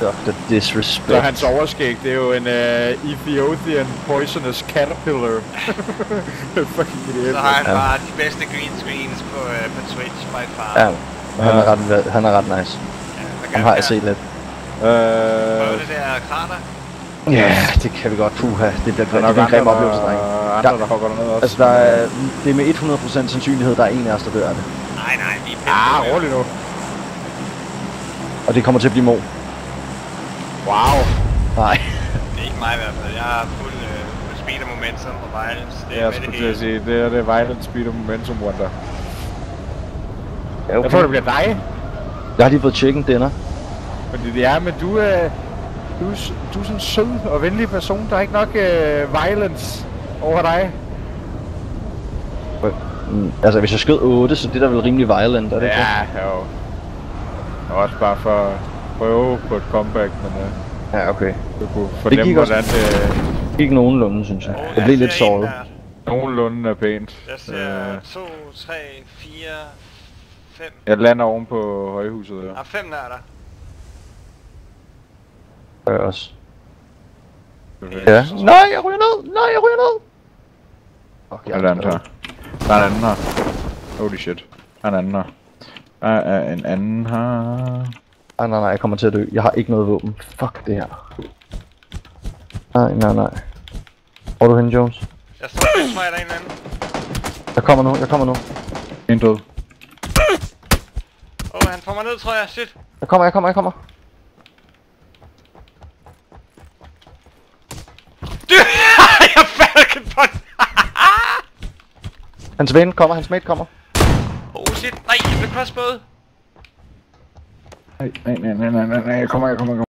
Dr. Disrespect. Så hans overskæg, det er jo en Ethiopian Poisonous Caterpillar. Fucking idiot. Så har han bare de bedste green screens på Twitch by far. Ja, han er ret nice. Ja, Han har jeg set lidt. Prøv det der krater. Ja, det kan vi godt. Puha, det bliver en grim oplevelse, dreng. Andre, der hopper dernede også. Altså, det er med 100% sandsynlighed, der er en af os, der dør af det. Nej, vi er rolig nu. Og det kommer til at blive Mo. Wow. Nej. Det er ikke mig i hvert fald. Jeg har fuld speed og momentum og violence. Det er jeg skulle til at sige, det er det violence, speed og momentum wonder. Ja, okay. Jeg tror, det bliver dig. Jeg har lige fået chicken dinner. Fordi det er, men du er sådan en sød og venlig person. Der er ikke nok violence over dig. Altså, hvis jeg skød 8, så det er da vel rimelig violent, er det ikke? Ja, jo. Også bare for at prøve på et comeback, men ja, okay. du kunne fornemme, hvordan det gik nogenlunde, synes jeg. Det blev lidt såret. Nogenlunde er pænt. Jeg ser 2, 3, 4, 5. Jeg lander oven på højhuset der. 5 nær der. Jeg også. Ja. Nej, jeg ryger ned! Okay, der er en her. Der er en anden her. Holy shit. Der er en anden her. Der er en anden her. Nej, jeg kommer til at dø. Jeg har ikke noget våben. Fuck det her. Nej. Hvor er du henne, Jones? Jeg står på mig, der er en anden. Jeg kommer nu. En død. Han får mig ned, tror jeg. Shit. Jeg kommer. Jeg faldt på den. Hans ven kommer, hans mate kommer. Oh shit, nej, jeg blev crossbowed. Nej, jeg kommer.